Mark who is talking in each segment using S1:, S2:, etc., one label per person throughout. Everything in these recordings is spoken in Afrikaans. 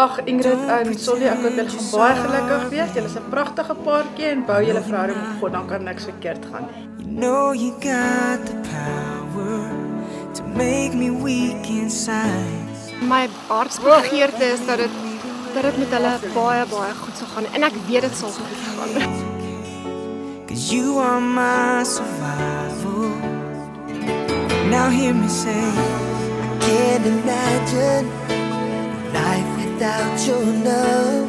S1: Ag Ingrid en Sollie, ek hoop julle gaan baie gelukkig wees. Julle is 'n pragtige paartjie en bou julle verhouding met God, dan kan niks verkeerd gaan nie.
S2: You know you got the power to make me weak inside.
S3: My hartsbegeerte is dat dit met hulle baie goed sal gaan en ek weet dit sal goed gaan.
S2: 'Cause you are my survival. Now hear me say, I can't imagine life without your love.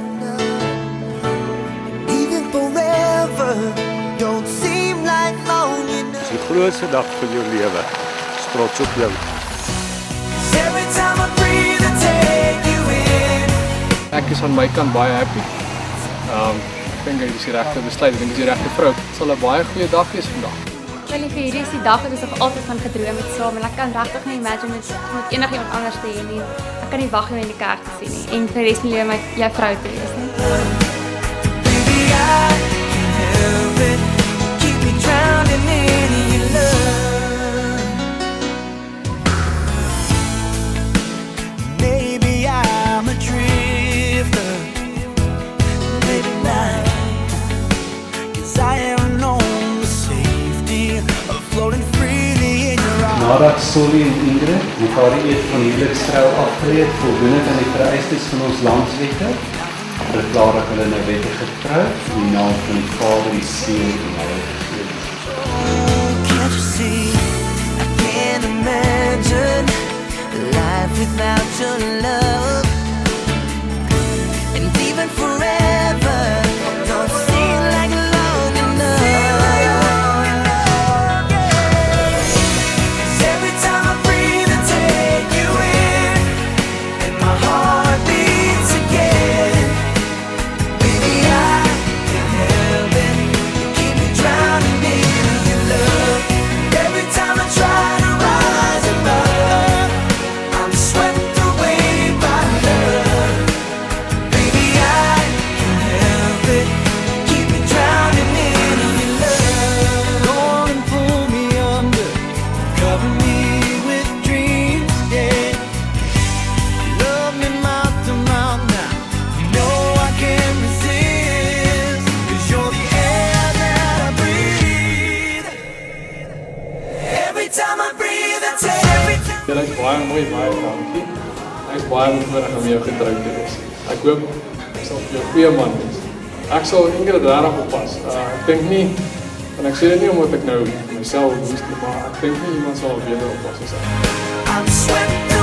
S2: Even forever don't seem like long enough.
S4: Die grootste dag van jou lewe. Trots op jou.
S2: Every time I breathe I take you in.
S5: Ek is aan my kant baie happy. Ek dink dit is die regte besluit, ek dink dit is die regte vrou. Dit sal 'n baie goeie dag wees vandag.
S6: Hierdie is die dag wat ons nog altyd van gedroom het saam en ek kan regtig nie imagine met enigiemand anders te hê nie. Ek kan nie wag om in die kerk te sien nie en vir die res van my lewe my jou vrou te wees nie.
S2: Baby, I can't help it. Keep me drowning in your love. Maybe I'm a drifter. Maybe not. 'Cause I am known the safety of floating freely in your arms.
S7: Nadat Sollie en Ingrid mekaar die eed van huwelikstrou afgelê het, voldoende aan die vereistes van ons landswette, verklaar ek hulle nou wettig getroud in die naam van die Vader, die Seun en die Heilige Gees.
S2: Can't you see? I can't imagine life without your love. And even forever don't seem like long enough. Every time I breathe I take you in, and my heart beats again. Baby, I can't help it. You keep me drowning in your love. Every time I try to rise above, I'm swept away by love. Baby, I can't help it. Keep me drowning in your love. Go on and pull me under, cover me with dreams, yeah. Love me mouth to mouth now. You know I can't resist, 'cause you're the air that I breathe. Every time I breathe I take every time.
S5: Jy is baie mooi, baie dankie. Ek is baie bevoorreg om jou getroud te wees. Ek hoop ek sal vir jou 'n goeie man wees. Ek sal Ingrid regtig oppas. Ek dink nie, en ek sê dit nie omdat ek nou myself moes nie, maar ek dink nie iemand sal beter oppas as ek.
S2: I'm swept